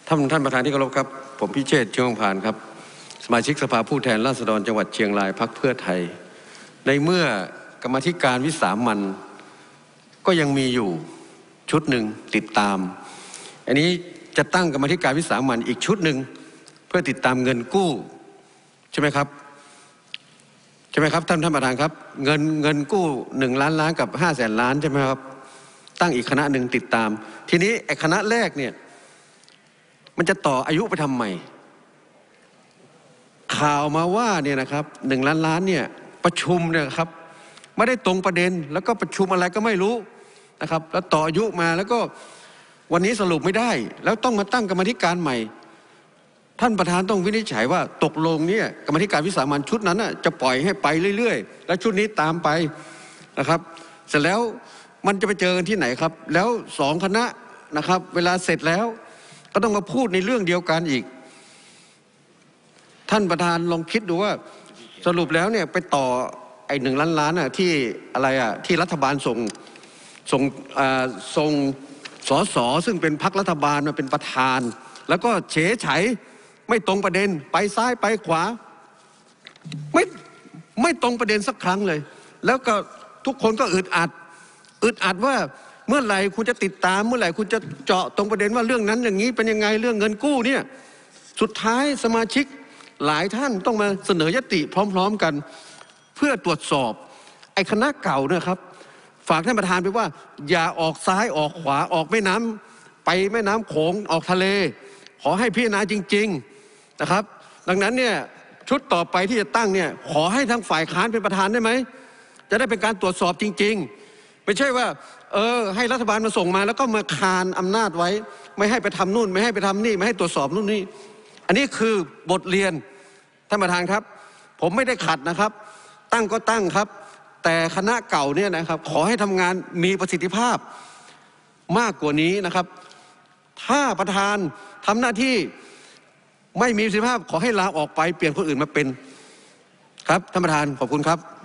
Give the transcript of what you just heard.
ท่านประธานที่เคารพครับผมพิเชษฐ์ เชื้อพานครับสมาชิกสภาผู้แทนราษฎรจังหวัดเชียงรายพรรคเพื่อไทยในเมื่อกรรมาธิการวิสามัญก็ยังมีอยู่ชุดหนึ่งติดตามอันนี้จะตั้งกรรมาธิการวิสามัญอีกชุดหนึ่งเพื่อติดตามเงินกู้ใช่ไหมครับท่านประธานครับเงินกู้1 ล้านล้านกับ500,000 ล้านใช่ไหมครับตั้งอีกคณะหนึ่งติดตามทีนี้ไอ้คณะแรกเนี่ยมันจะต่ออายุไปทำไมข่าวมาว่าเนี่ยนะครับ1 ล้านล้านเนี่ยประชุมเนี่ยครับไม่ได้ตรงประเด็นแล้วก็ประชุมอะไรก็ไม่รู้นะครับแล้วต่ออายุมาแล้วก็วันนี้สรุปไม่ได้แล้วต้องมาตั้งกรรมธิการใหม่ท่านประธานต้องวินิจฉัยว่าตกลงเนี่ยกรรมธิการวิสามัญชุดนั้นจะปล่อยให้ไปเรื่อยๆแล้วชุดนี้ตามไปนะครับเสร็จแล้วมันจะไปเจอกันที่ไหนครับแล้ว2 คณะนะครับเวลาเสร็จแล้วก็ต้องมาพูดในเรื่องเดียวกันอีกท่านประธานลองคิดดูว่าสรุปแล้วเนี่ยไปต่อไอ้1 ล้านล้านที่อะไรที่รัฐบาลส่งสสซึ่งเป็นพรรครัฐบาลมาเป็นประธานแล้วก็เฉยไฉไม่ตรงประเด็นไปซ้ายไปขวาไม่ตรงประเด็นสักครั้งเลยแล้วก็ทุกคนก็อึดอัดว่าเมื่อไหร่คุณจะติดตามเมื่อไหร่คุณจะเจาะตรงประเด็นว่าเรื่องนั้นอย่างนี้เป็นยังไงเรื่องเงินกู้เนี่ยสุดท้ายสมาชิกหลายท่านต้องมาเสนอยติพร้อมๆกันเพื่อตรวจสอบไอ้คณะเก่านะครับฝากท่านประธานไปว่าอย่าออกซ้ายออกขวาออกแม่น้ำไปแม่น้ำโขงออกทะเลขอให้พิจารณาจริงๆนะครับดังนั้นเนี่ยชุดต่อไปที่จะตั้งเนี่ยขอให้ทางฝ่ายค้านเป็นประธานได้ไหมจะได้เป็นการตรวจสอบจริงๆไม่ใช่ว่าให้รัฐบาลมาส่งมาแล้วก็มาคานอำนาจไว้ไม่ให้ไปทำนู่นไม่ให้ไปทำนี่ไม่ให้ตรวจสอบนู่นนี่อันนี้คือบทเรียนท่านประธานครับผมไม่ได้ขัดนะครับตั้งก็ตั้งครับแต่คณะเก่าเนี่ยนะครับขอให้ทำงานมีประสิทธิภาพมากกว่านี้นะครับถ้าประธานทำหน้าที่ไม่มีประสิทธิภาพขอให้ลาออกไปเปลี่ยนคนอื่นมาเป็นครับท่านประธานขอบคุณครับ